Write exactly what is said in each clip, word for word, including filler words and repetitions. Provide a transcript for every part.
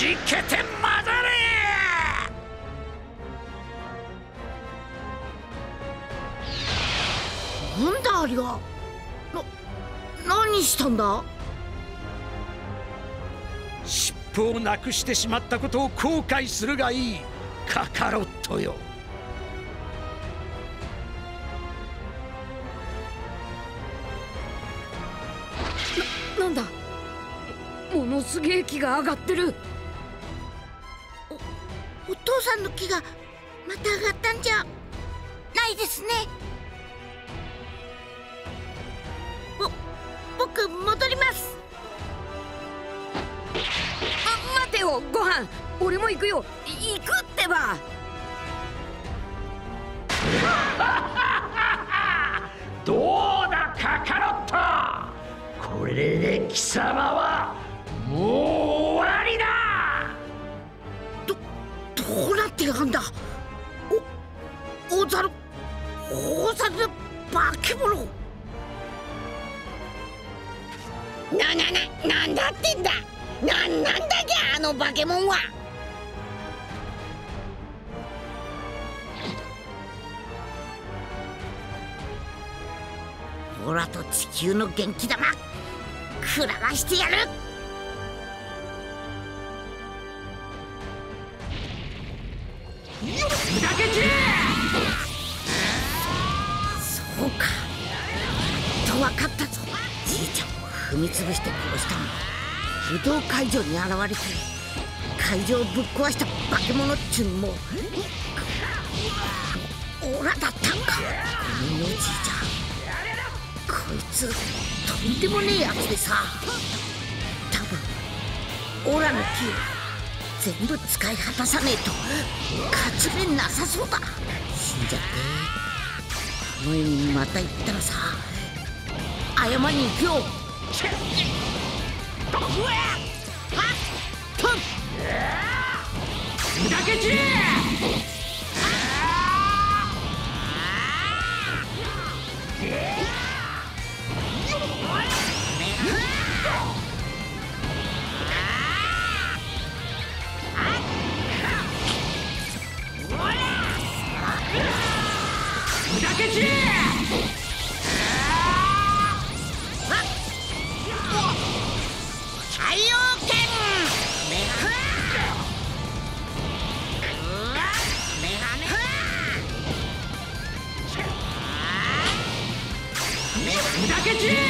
じけてまだれ。 なんだありゃ。な、何したんだ。 尻尾をなくしてしまったことを後悔するがいいカカロットよ。 な、なんだ。ものすげえ気が上がってる。 お、お父さんの気がまた上がったんじゃないですね。ぼ、僕戻ります。 あ、待てよご飯、俺も行くよ。行くってば。 どうだカカロット、これで貴様はもう終わりだ。 ど、どうなってやがんだ。お、大猿、大猿の化け物。な、な、な、なんだってんだ。な、なんだっけあの化け物は。オラと地球の元気玉食らわしてやる。 砕け散れ。 そうか、と分かったぞ。じいちゃんを踏み潰して殺したのは武道会場に現れて会場をぶっ壊した化け物っちゅうのもオラだったんか。ごめんよじいちゃん。こいつとんでもねえやつでさ、多分オラの木を全部使い果たさねえと勝ち目なさそうだ。死んじゃってあの世にまた行ったらさ、謝りに行くよ。 砕け散れ。砕け散れ。 太陽剣。 砕け散れ。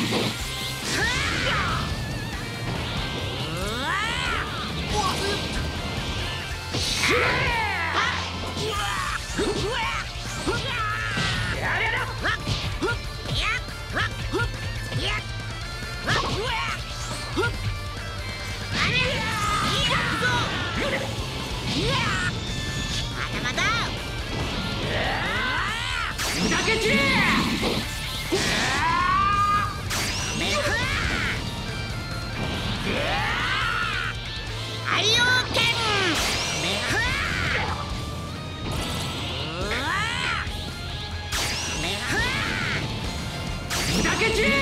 砕け散れ。 太陽剣。 砕け散れ。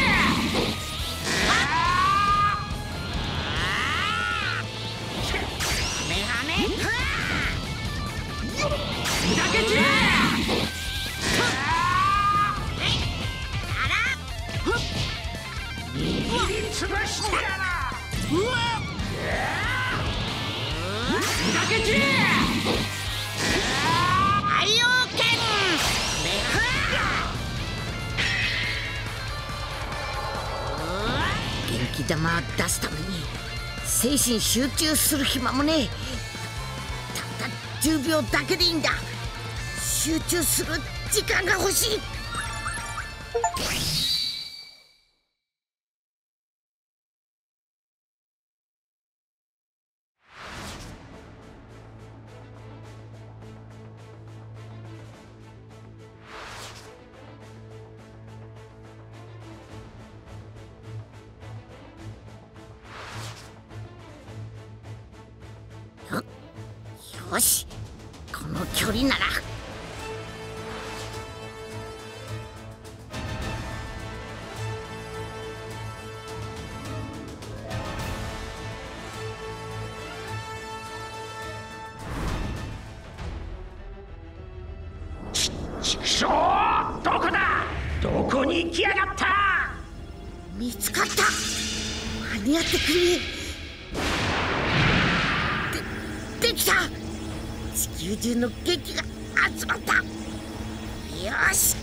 砕け散れ。握りつぶしてやら。砕け散れ。 太陽剣。元気玉を出すために精神集中する暇もねえ。たったじゅうびょうだけでいいんだ。集中する時間が欲しい。よし、この距離なら。 畜生、どこだ、どこに行きやがった。 見つかった。間に合ってくれ。で、できた。地球中の元気が集まった。よし。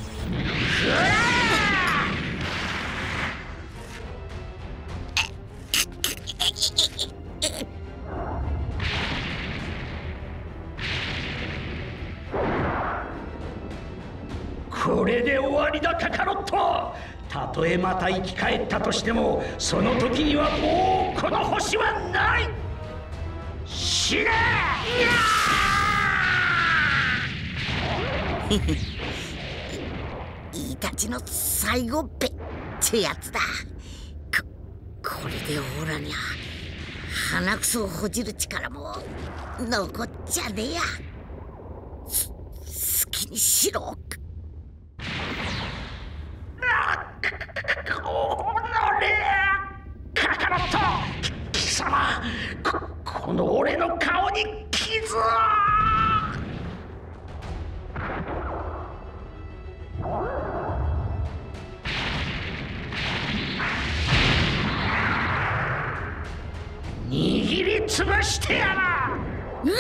これで終わりだカカロット。たとえまた生き返ったとしても、その時にはもうこの星はない。死ね。 イタチの最後っぺってやつだ。ここれでオーラにゃ鼻くそをほじる力も残っちゃねえや。す好きにしろ。 カカロット、貴様、こ, この俺の顔に傷を。握りつぶしてやら。うわ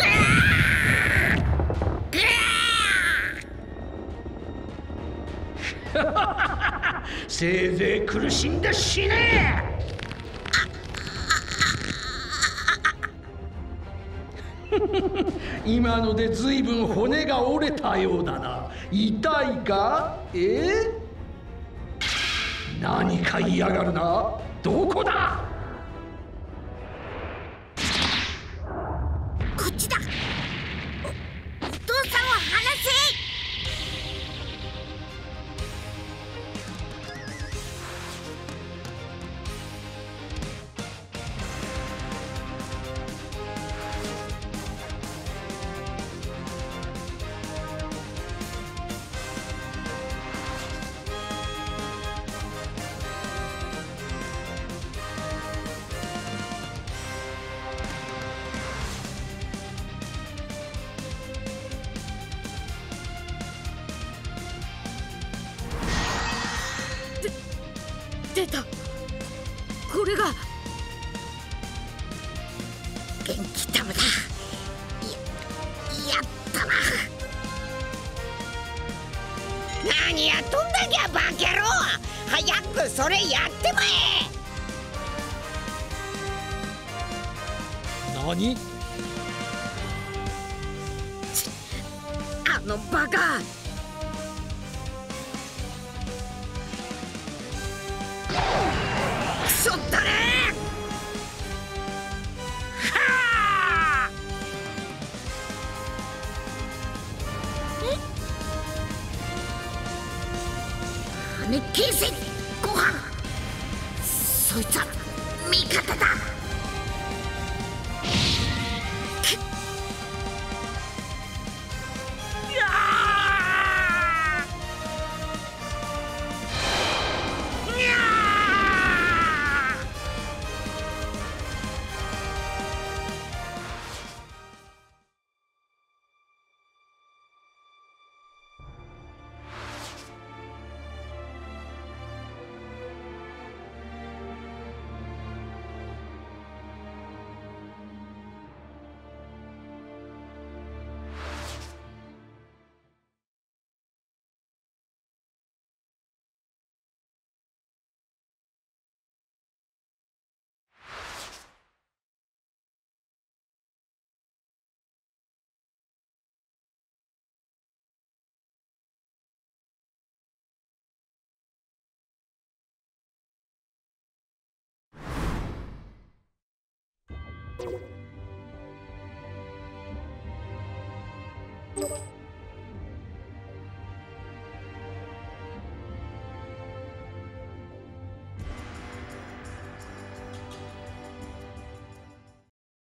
せいぜい苦しんで死ね。今のでずいぶん骨が折れたようだな。痛いか？え？何か嫌がるな。どこだ？ こっちだ。お、お父さんを離せ。出た。これが元気玉だ。や、やったな。 何やっとんだきゃバカ野郎。早くそれやってまえ。 何？ あのバカ。 くそったね。 はあ！ 羽形成ご飯。そいつは味方だ。 you